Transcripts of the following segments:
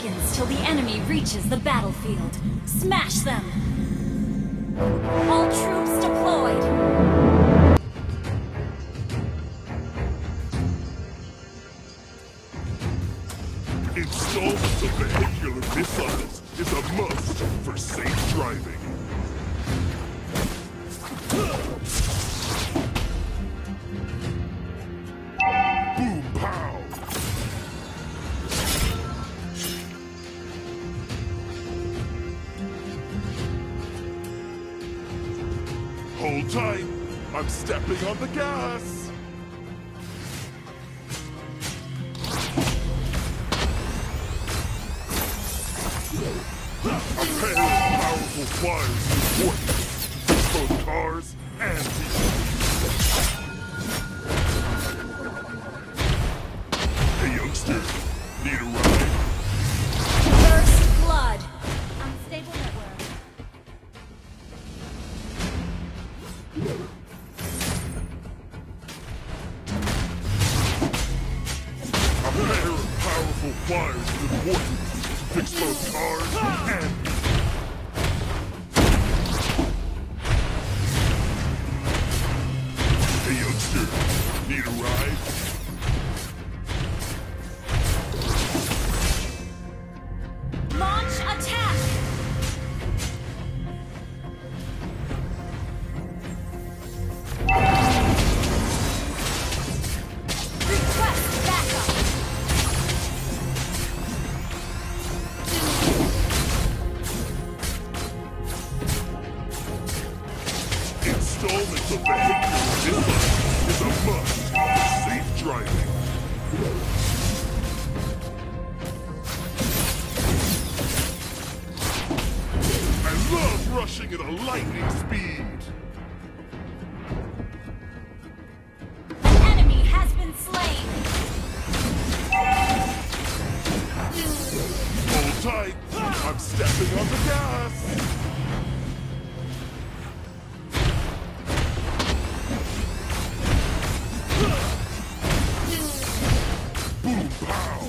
seconds till the enemy reaches the battlefield. Smash them! All troops deployed! Installment of vehicular missiles is a must for safe driving. Boom pow! Hold tight, I'm stepping on the gas! A pair of powerful flyers is important, both cars and people. Hey youngster, need a ride? First blood! Unstable network. A pair of powerful flyers is important to fix both cars and people. Hey youngster, need a ride? Launch attack! Request backup! Installment of vehicular missiles is a must for safe driving. I love rushing at a lightning speed. An enemy has been slain! Hold tight, I'm stepping on the gas. Boom pow!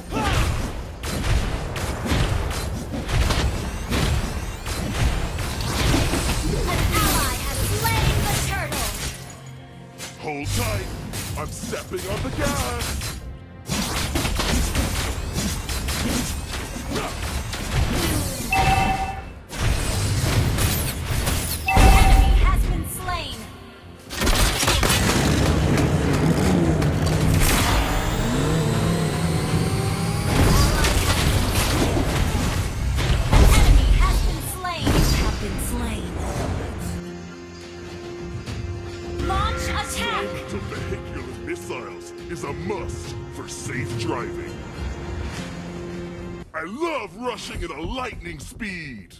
An ally has slain the turtle! Hold tight, I'm stepping on the gas. An enemy has been slain! An enemy has been slain! Have been slain. Launch attack! To vehicular missiles is a must for safe driving. I love rushing at a lightning speed.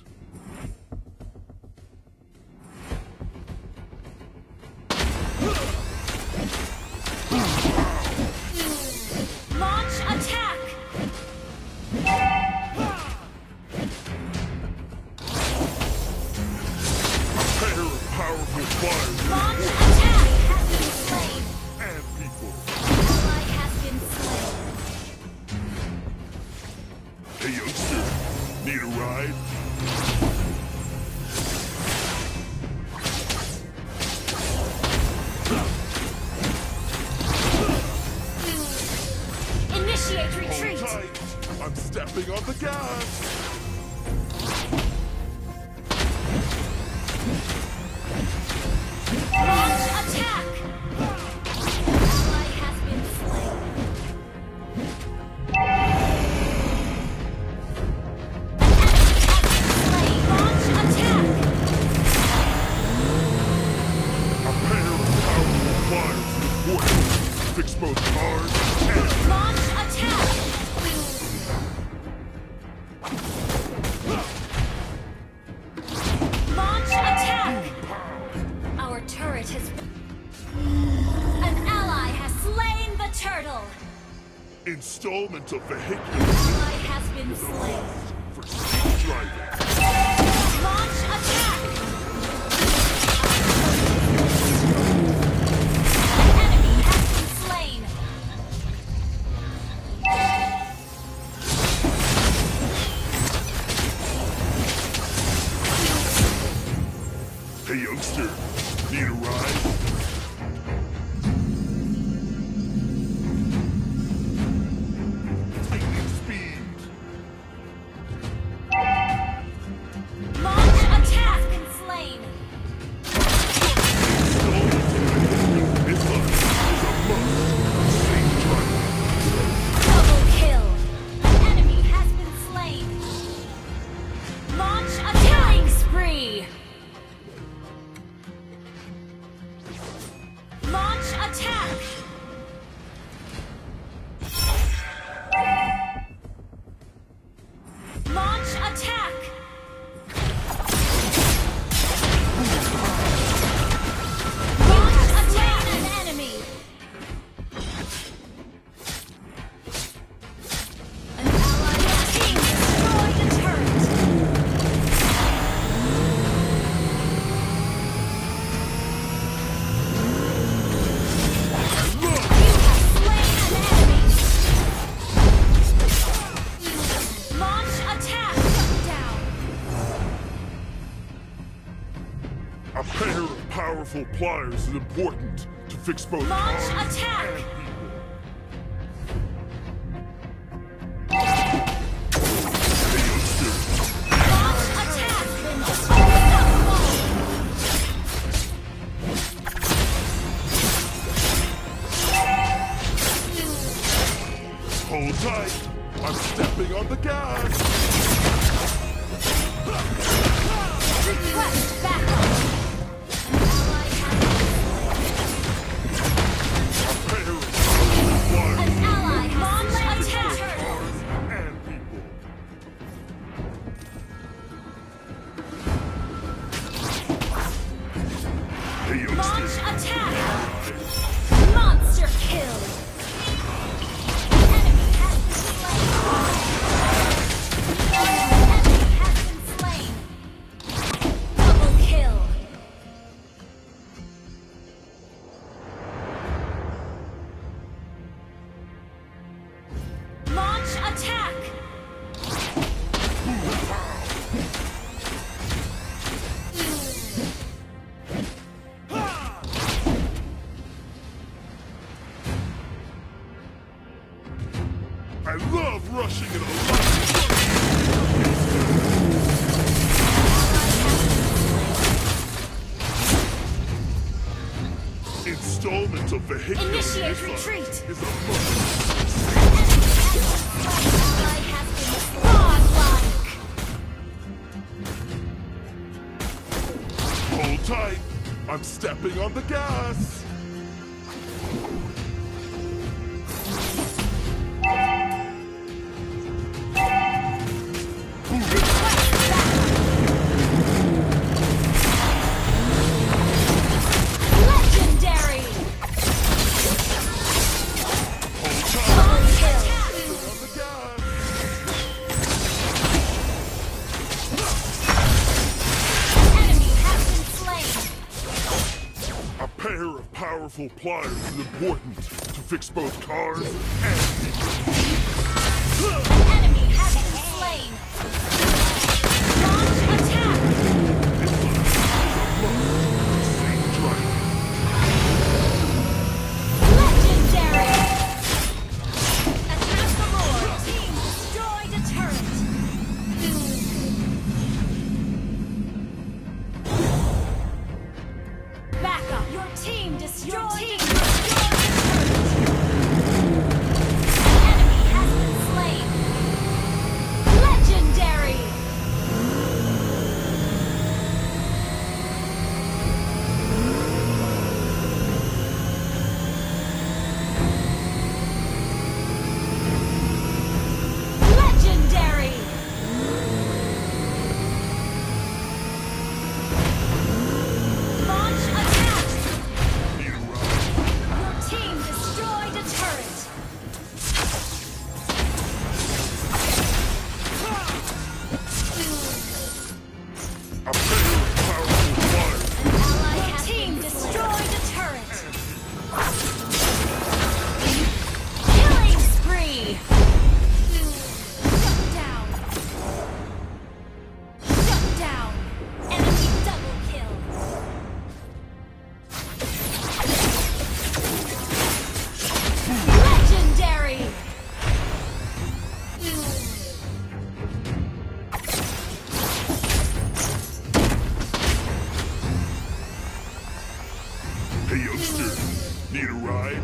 Launch attack! A pair of powerful flyers Launch attack has been slain! and people. Ally has been slain. Hey youngster, need a ride? Initiate Hold retreat! tight, I'm stepping on the gas. Launch attack! Ally has been slain. Enemy has been slain. Launch attack! A pair of powerful flyers is important to fix both cars and Launch attack! Launch attack! Our turret has been... An ally has slain the turtle! installment of vehicular Ally has been slain. for safe driving. Launch attack! Enemy has been slain. Hey youngster, need a ride? Lightning speed! Launch attack and slain. This one is a must. Same driver. Double kill. An enemy has been slain. Launch a killing spree. Launch attack. Launch attack. Launch attack an enemy. An allied team destroyed a turret. You have slain an enemy. Launch attack. Down. A pair of powerful pliers is important to fix both Launch cars attack. and people. Hey youngster, Launch attack. Unstoppable. hold tight. I'm stepping on the gas. Request backup. An ally has A pair of powerful pliers an ally launch attack. cars and people. Hey youngster, Launch attack. Monster kill. Enemy has been slain. Enemy has been slain. Double kill. Launch attack. I love rushing in a lightning. Installment of vehicular Initiate missile retreat. is a must. Ally has been godlike. Hold tight. I'm stepping on the gas. Legendary. Hold tight. Double kill. On the gas. Enemy has been slain. A pair of powerful pliers is important to fix both cars and people. Enemy has been slain. Launch attack. This one is a must. Same driver. Legendary. Attack the Lord. Team destroyed a turret. Back up. Your team destroyed a turret. Enemy has been slain. Legendary. Legendary. Launch attack. Need a ride? Need a ride?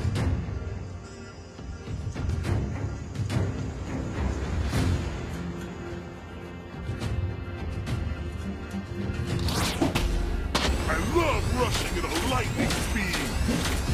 I love rushing at a lightning speed!